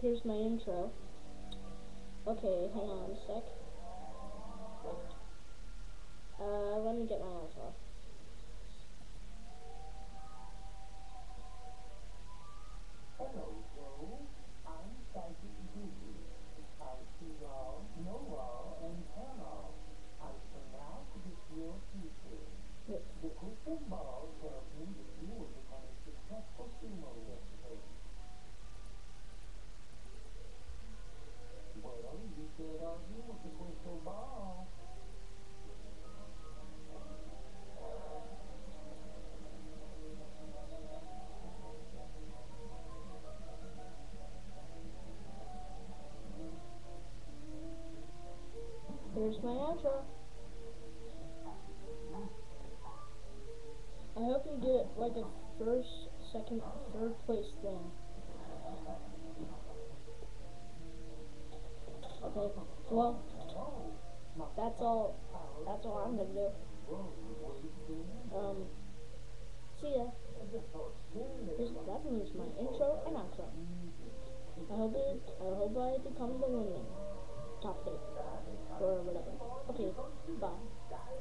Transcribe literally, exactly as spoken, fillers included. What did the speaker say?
Here's my intro. Okay, hang on a sec. Uh, let me get my outro. Hello, Joe. I'm Psychic Guru. I see all, know all, and can all. I pronounce this your future. Yep. The crystal ball tells me that you will become a successful sumo wrestler. Well, you can't argue with the crystal ball. Here's my outro. I hope you get like a first, second, third place thing. Okay, well, that's all, that's all I'm gonna do. Um, see ya. Here's, that means my intro and outro. I hope it, I hope I become the winning top pick, or whatever. Okay, bye.